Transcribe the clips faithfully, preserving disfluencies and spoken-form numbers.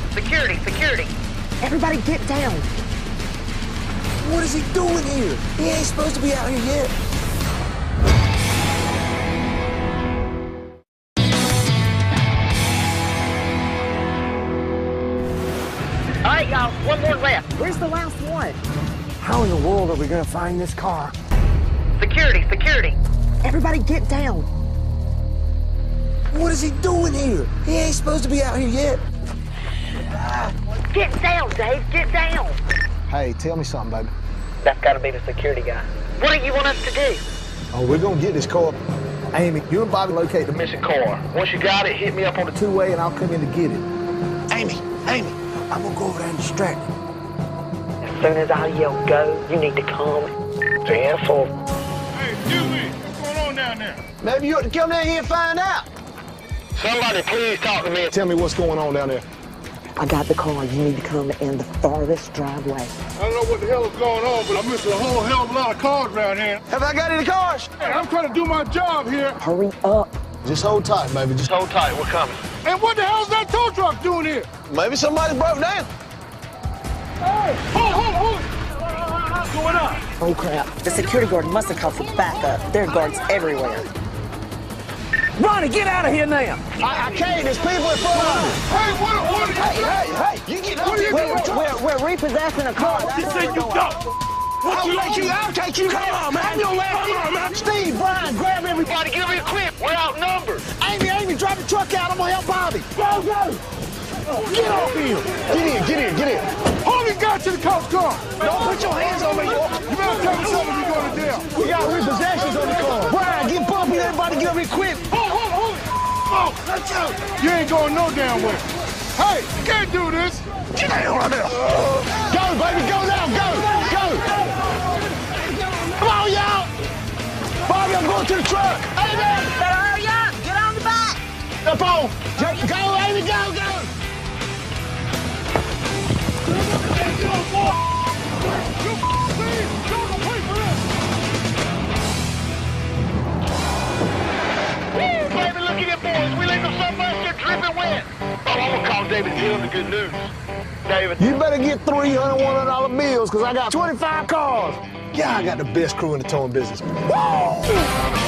Security, security. Everybody get down. What is he doing here? He ain't supposed to be out here yet. All right, y'all, one more left. Where's the last one? How in the world are we gonna find this car? Security, security. Everybody get down. What is he doing here? He ain't supposed to be out here yet. Get down, Dave, get down. Hey, tell me something, baby. That's gotta be the security guy. What do you want us to do? Oh, we're gonna get this car. Amy, you and Bobby locate the Missing car. Once you got it, hit me up on the two. two-way and I'll come in to get it. Amy, Amy, I'm gonna go over there and distract you. As soon as I yell go, you need to come. Ten four. Hey, excuse me. What's going on down there? Maybe you ought to come down here and find out. Somebody please talk to me. Tell me what's going on down there. I got the car. You need to come in the farthest driveway. I don't know what the hell is going on, but I'm missing a whole hell of a lot of cars around here. Have I got any cars? Hey, I'm trying to do my job here. Hurry up. Just hold tight, baby. Just Hold tight, we're coming. And what the hell's that tow truck doing here? maybe somebody broke down. Hey, hold, hold, hold. What's going on? Oh, crap. The security guard must have called for backup. There are guards everywhere. Ronnie, get out of here now. I, I can't. There's people in front of me. Hey, what, what are you Hey, doing? hey, hey, you get What are you up. doing? We're, we're repossessing a car. That's You what said we're you doing. don't. What I'll you let you, I'll take you. Come on, man. I'm your last Come on, man. Steve, Brian, grab everybody. Everybody give me a clip. We're outnumbered. Amy, Amy, drive the truck out. I'm gonna help Bobby. Go, go. Get off here. Get in, get in, get in. Hold the guy to the cop's car. Don't put your hands on me. You better tell me something we're going to jail. We got repossessions on the car. Brian, get Bumpy. Everybody get up equipped. Hold, hold, hold. Oh, let's go. You ain't going no damn way. Hey, you can't do this. Get down right now. Go, baby, go now, go, go. Come on, y'all. Bobby, I'm going to the truck. Hey, man. Better hurry up. Get on the back. Up on. Go, go, Amy, go, go. Baby, look at it, boys. We leave them sunbuster dripping wet. Oh, I'm gonna call David and tell him the good news. David. You better get three hundred, one hundred dollar bills, because I got twenty-five cars. Yeah, I got the best crew in the towing business. Woo!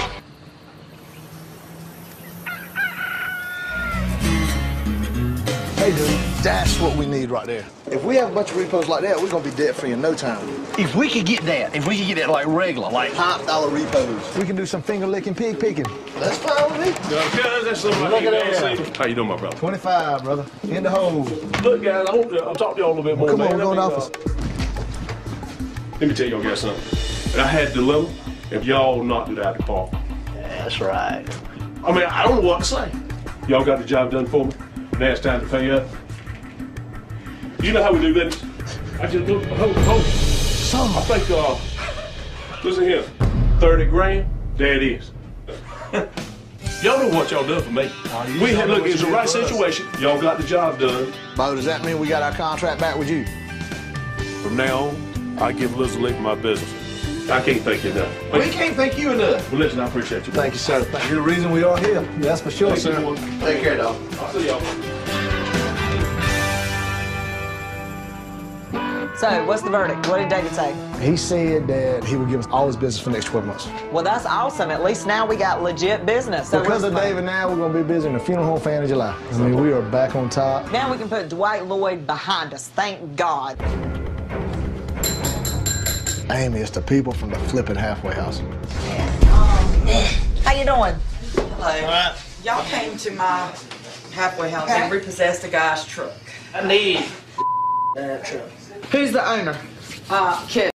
Hey, dude, that's what we need right there. If we have a bunch of repos like that, we're gonna be debt free in no time. If we could get that, if we could get that like regular, like Top dollar repos. We can do some finger licking, pig picking. That's fine with me. Yeah, that's something Look at that. How you doing, my brother? twenty-five, brother. In the hole. Look, guys, I want to I'll talk to y'all a little bit more. Come on, man. we're going to Let me, office. uh, Let me tell y'all guys something. I had a dilemma if y'all knocked it out of the park. that's right. I mean, I don't know what to say. Y'all got the job done for me. Now it's time to pay up. You know how we do business. I just look, hold, hold. Some, I think, uh, listen here, thirty grand, there it is. Y'all know what y'all done for me. We had, look, it's the right situation. Y'all got the job done. Bo, does that mean we got our contract back with you? From now on, I give Elizabeth my business. I can't thank you enough. We can't thank you enough. Well, listen, I appreciate you. Thank you, sir. You're the reason we are here. That's for sure, Thank you, sir. boy. Take care, dog. I'll see y'all. So, what's the verdict? What did David say? He said that he would give us all his business for the next twelve months. Well, that's awesome. At least now we got legit business. So Because what's of the- David now, we're going to be busy in the funeral home fan of July. I mean, we are back on top. Now we can put Dwight Lloyd behind us. Thank God. Amy, it's the people from the Flippin' Halfway House. How you doing? Hello. Y'all came to my halfway house and repossessed a guy's truck. I need that truck. Who's the owner? Uh, Kevin.